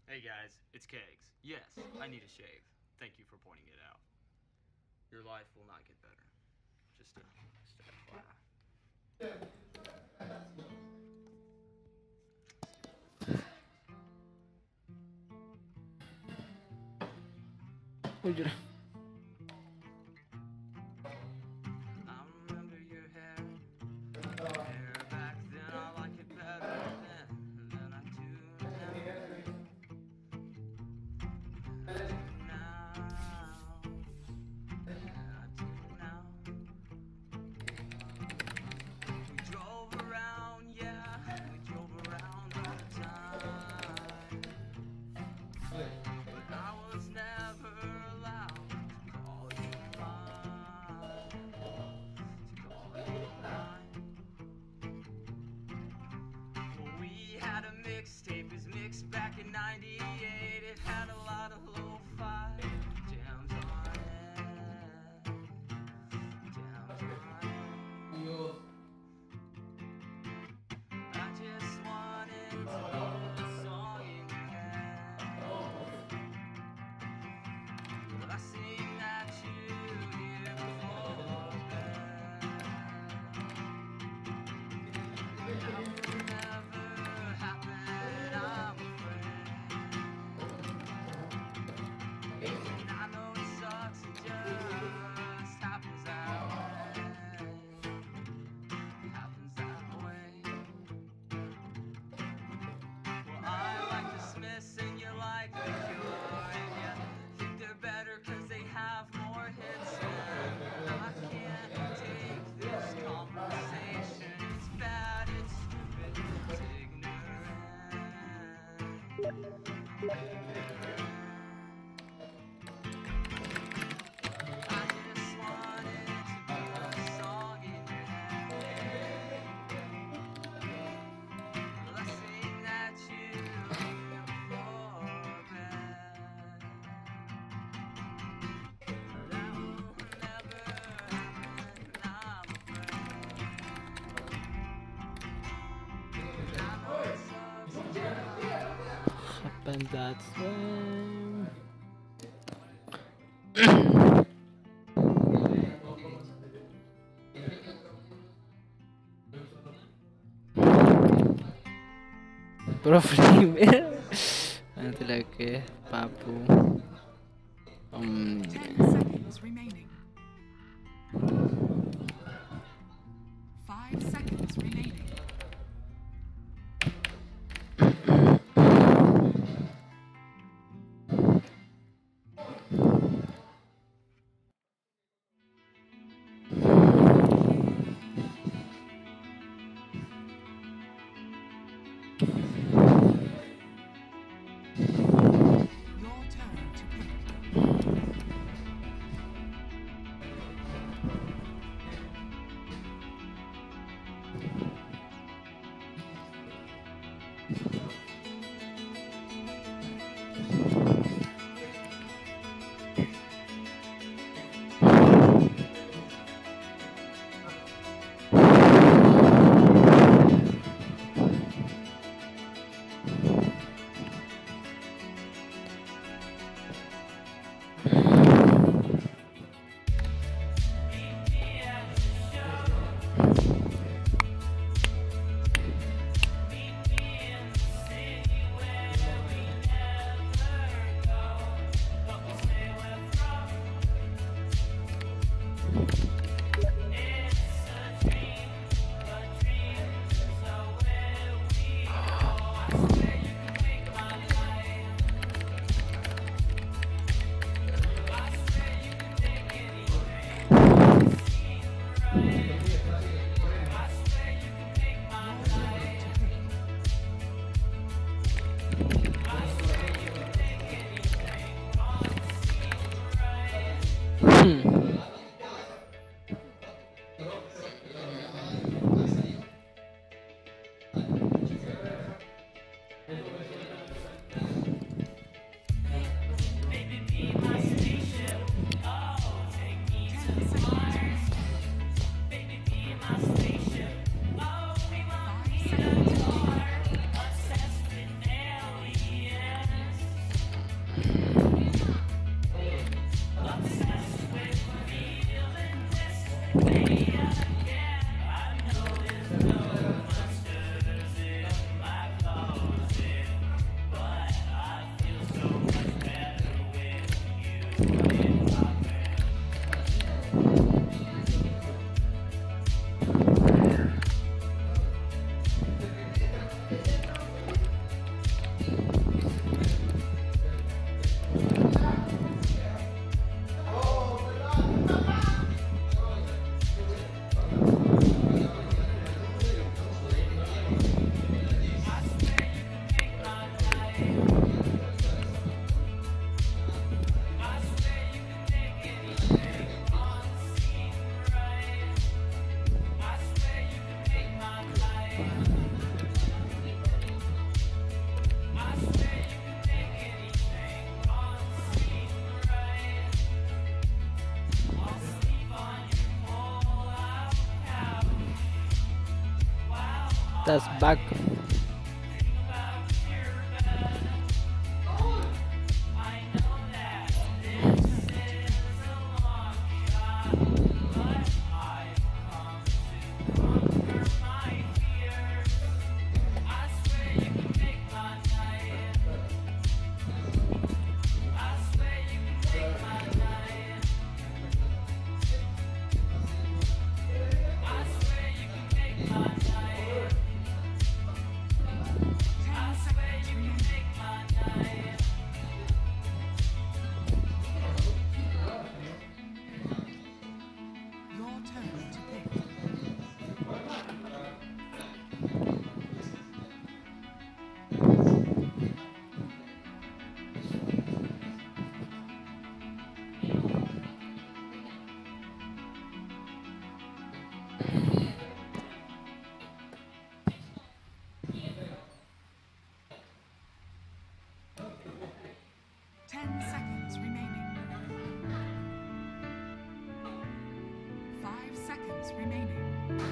Hey guys, it's Kegs. Yes, I need a shave. Thank you for pointing it out. Your life will not get better. Just a FYI. Uy, I remember your hair. Hair back then, I like it better than I do now. We drove around, yeah, we drove around all the time. But I was never allowed to call you mine. To call you mine. Well, we had a mixtape, it was mixed back in '98. It had a lot of lo-fi jams on it. Jams on it. I just wanted to hear a song in your head. Well, I sing that you hear before bed. That will never happen, I'm afraid. And I know it sucks, it just happens that way. It happens that way. Well, I like the Smiths and you like the Cure, and you think they're better cause they have more hits. And I can't take this conversation. It's bad, it's stupid, it's ignorant. I just wanted to put a song in your head. Well, I sing that you hear before bed. That will never happen, I'm afraid. And I know it sucks, it just happens that way. Profil nanti lagi Papu 10 seconds remaining. 5 seconds remaining. Your turn to pick. atas bak. Your turn to pick. 10 seconds remaining. 5 seconds remaining.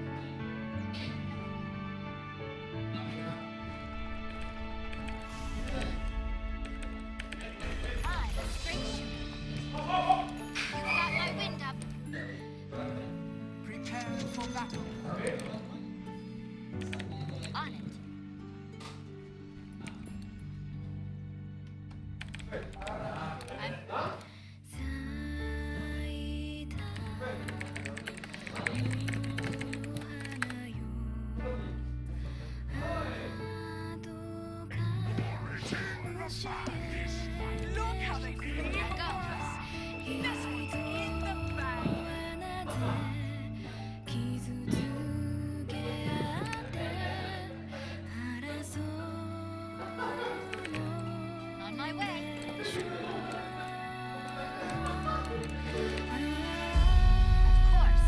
I'm a straight shooter. You got my wind up. Prepare for battle. On it. I'm Look how they feel. This one's in the bag. on my way. Of course.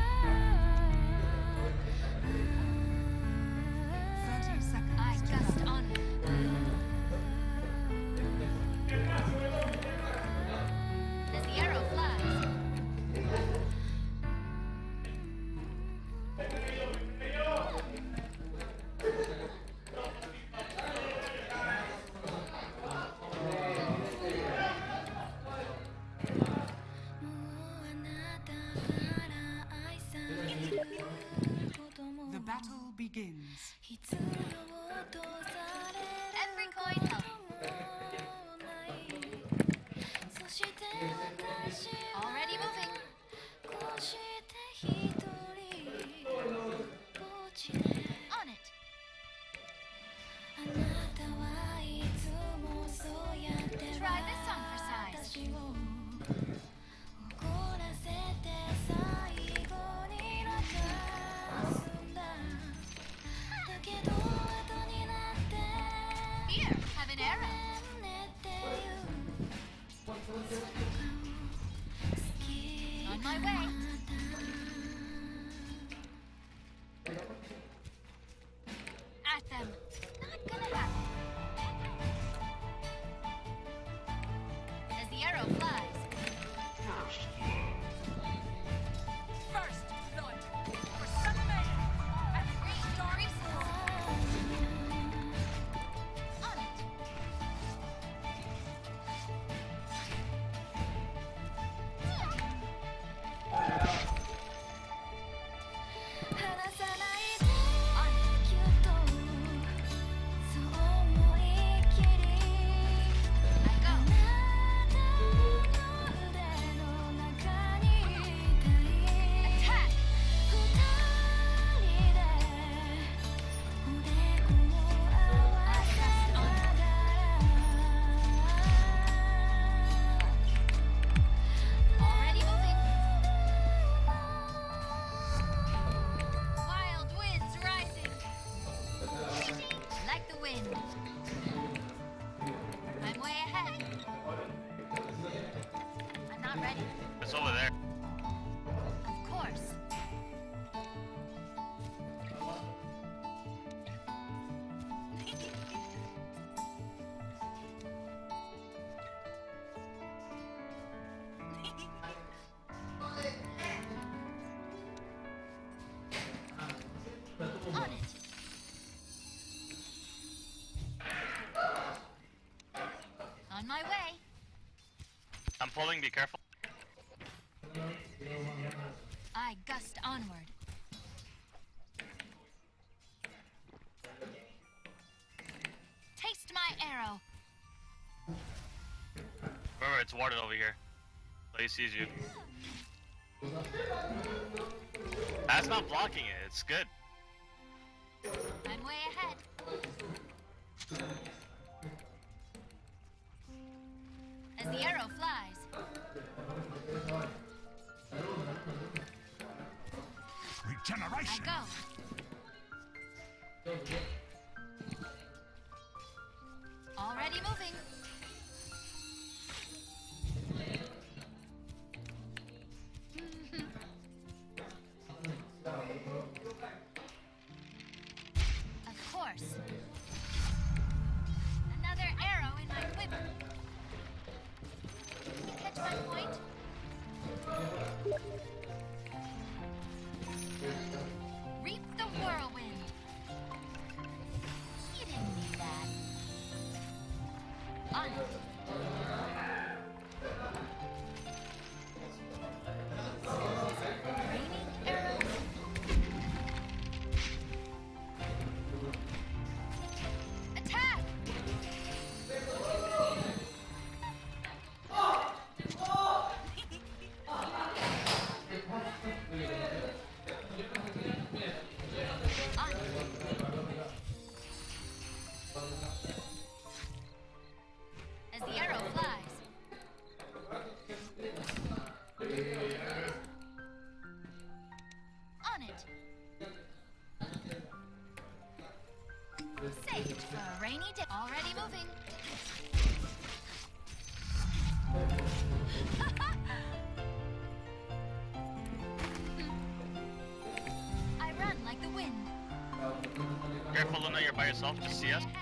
30 seconds. I to just go. on it. As the arrow flies. The battle begins. Every coin helps. Already moving. On it. Try this on for size. Here, have an arrow. On my way. At them. Not gonna happen. As the arrow flies. First blood for some man and Great starry on it. Attack! Already moving. Wild winds rising. Like the wind. I'm way ahead. I'm not ready. It's over there. Of course. On it. I'm pulling, be careful. I gust onward. Taste my arrow. Remember, it's warded over here. So he sees you. That's not blocking it, it's good. I'm way ahead. As the arrow flies. I Regeneration. go. Already moving. Of course. Another arrow in my quiver. Catch my point? Reap the whirlwind. You didn't need that. On it. Raining arrows. Attack! On it. As the arrow flies. On it. Saved for a rainy day. Already moving. I run like the wind. Careful, Luna, you're by yourself, just see us.